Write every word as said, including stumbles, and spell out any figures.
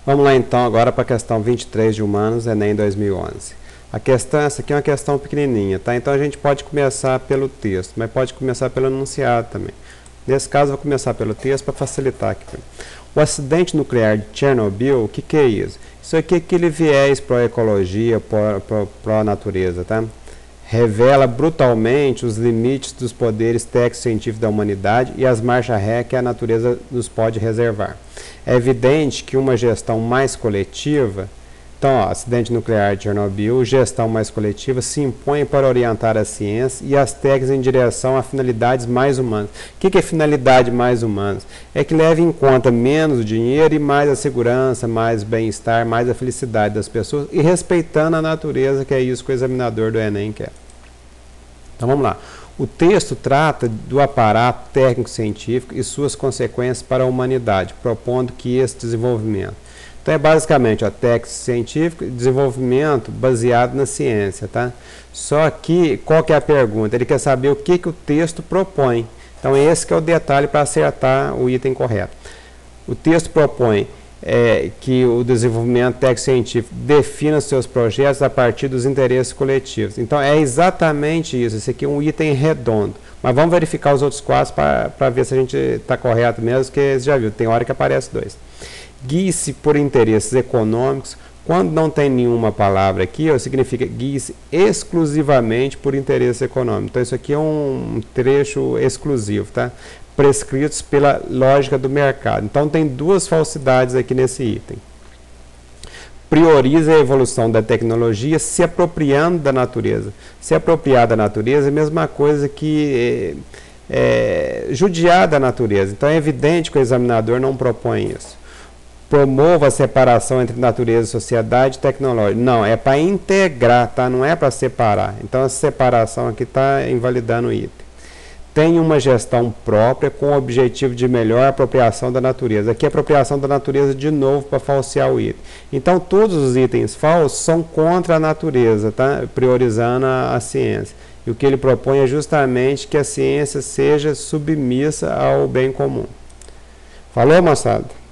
Vamos lá então agora para a questão vinte e três de Humanos, Enem dois mil e onze. A questão, essa aqui é uma questão pequenininha, tá? Então a gente pode começar pelo texto, mas pode começar pelo enunciado também. Nesse caso, eu vou começar pelo texto para facilitar aqui. O acidente nuclear de Chernobyl, o que, que é isso? Isso aqui é aquele viés pró-ecologia, pró-natureza, tá? Revela brutalmente os limites dos poderes técnico-científicos da humanidade e as marchas ré que a natureza nos pode reservar. É evidente que uma gestão mais coletiva, então, ó, acidente nuclear de Chernobyl, gestão mais coletiva se impõe para orientar a ciência e as técnicas em direção a finalidades mais humanas. O que, que é finalidade mais humanas? É que leve em conta menos o dinheiro e mais a segurança, mais o bem-estar, mais a felicidade das pessoas e respeitando a natureza, que é isso que o examinador do Enem quer. Então, vamos lá. O texto trata do aparato técnico-científico e suas consequências para a humanidade, propondo que esse desenvolvimento. Então é basicamente o texto científico e desenvolvimento baseado na ciência, tá? Só que, qual que é a pergunta? Ele quer saber o que, que o texto propõe. Então esse que é o detalhe para acertar o item correto. O texto propõe é, que o desenvolvimento técnico-científico defina seus projetos a partir dos interesses coletivos. Então é exatamente isso. Esse aqui é um item redondo. Mas vamos verificar os outros quatro para ver se a gente está correto mesmo, porque você já viu, tem hora que aparece dois. Guie-se por interesses econômicos. Quando não tem nenhuma palavra aqui, ó, significa guie-se exclusivamente por interesse econômico. Então isso aqui é um trecho exclusivo, tá? Prescritos pela lógica do mercado. Então tem duas falsidades aqui nesse item. Prioriza a evolução da tecnologia se apropriando da natureza. Se apropriar da natureza é a mesma coisa que é, é, judiar da natureza. Então é evidente que o examinador não propõe isso. Promova a separação entre natureza, sociedade e tecnológica. Não, é para integrar, tá? Não é para separar. Então, essa separação aqui está invalidando o item. Tem uma gestão própria com o objetivo de melhor apropriação da natureza. Aqui, a apropriação da natureza, de novo, para falsear o item. Então, todos os itens falsos são contra a natureza, tá? Priorizando a, a ciência. E o que ele propõe é justamente que a ciência seja submissa ao bem comum. Falou, moçada?